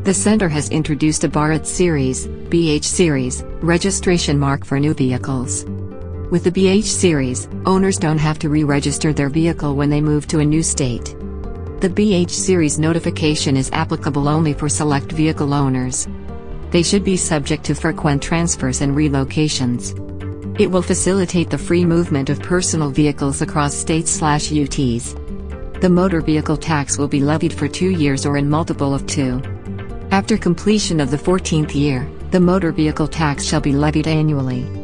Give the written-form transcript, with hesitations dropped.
The Center has introduced a Bharat Series (BH Series) registration mark for new vehicles. With the BH Series, owners don't have to re-register their vehicle when they move to a new state. The BH Series notification is applicable only for select vehicle owners. They should be subject to frequent transfers and relocations. It will facilitate the free movement of personal vehicles across states/UTs. The motor vehicle tax will be levied for 2 years or in multiple of 2. After completion of the 14th year, the motor vehicle tax shall be levied annually.